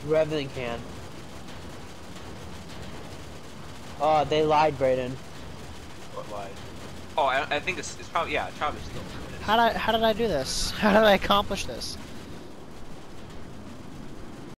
Everything can. They lied, Brayden. What lied? Oh, I think it's probably, yeah, it's probably still. How did I do this? How did I accomplish this?